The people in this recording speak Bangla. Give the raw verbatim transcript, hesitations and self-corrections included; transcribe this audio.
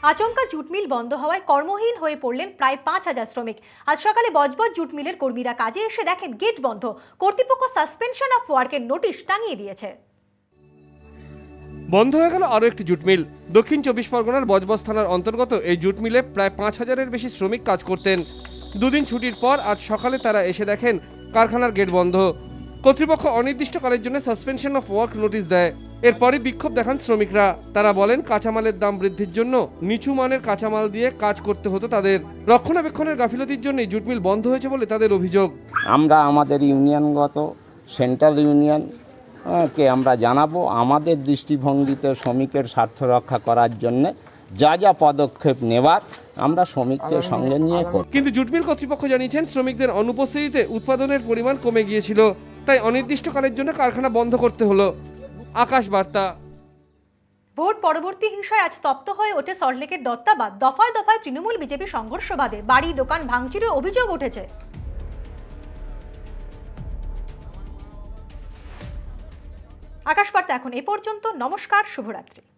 আচমকা জুট মিল বন্ধ হওয়ায় কর্মহীন হয়ে পড়লেন প্রায় পাঁচ হাজার শ্রমিক। আজ সকালে বজবজ জুট মিলের কর্মীরা কাজে এসে দেখেন গেট বন্ধ। কর্তৃপক্ষ সাসপেনশন অফ ওয়ার্কের নোটিশ টাঙিয়ে দিয়েছে। বন্ধ হয়ে গেল আরও একটি জুট মিল। দক্ষিণ চব্বিশ পরগনার বজবজ থানার অন্তর্গত এই জুট মিলে প্রায় পাঁচ হাজারের বেশি শ্রমিক কাজ করতেন। দুদিন ছুটির পর আজ সকালে তারা এসে দেখেন কারখানার গেট বন্ধ। কর্তৃপক্ষ অনির্দিষ্টকালের জন্য সাসপেনশন অফ ওয়ার্ক নোটিশ দেয়। এরপরই বিক্ষোভ দেখান শ্রমিকরা। তারা বলেন কাঁচামালের দাম বৃদ্ধির জন্য নিচু মানের কাঁচামাল দিয়ে কাজ করতে হতো তাদের। রক্ষণাবেক্ষণের গাফিলতির জন্যই জুট মিল বন্ধ হয়েছে বলে তাদের অভিযোগ। আমরা আমাদের ইউনিয়নগত সেন্ট্রাল ইউনিয়ন কে আমরা জানাবো আমাদের দৃষ্টিভঙ্গিতে শ্রমিকের স্বার্থ রক্ষা করার জন্য যা যা পদক্ষেপ নেবার আমরা শ্রমিকদের সঙ্গে নিয়ে করব। কিন্তু জুট মিল কর্তৃপক্ষ জানিয়েছেন শ্রমিকদের অনুপস্থিতিতে উৎপাদনের পরিমাণ কমে গিয়েছিল, তাই অনির্দিষ্টকালের জন্য কারখানা বন্ধ করতে হলো। আকাশ বার্তা। ভোট পরবর্তী হিংসায় আজ তপ্ত হয়ে ওঠে সল্টলেকের দত্তাবাদ। দফায় দফায় তৃণমূল বিজেপি সংঘর্ষ বাদে বাড়ি দোকান ভাঙচুরের অভিযোগ উঠেছে। আকাশ বার্তা এখন এ পর্যন্ত। নমস্কার, শুভরাত্রি।